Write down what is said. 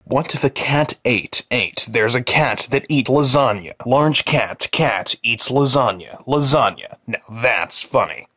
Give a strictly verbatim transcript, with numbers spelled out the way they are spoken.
What if a cat ate, ate? There's a cat that eat lasagna. Large cat, cat eats lasagna. Lasagna. Now that's funny.